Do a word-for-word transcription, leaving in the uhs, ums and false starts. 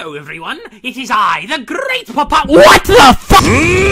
Hello, everyone. It is I, the great Papa- What the fuck?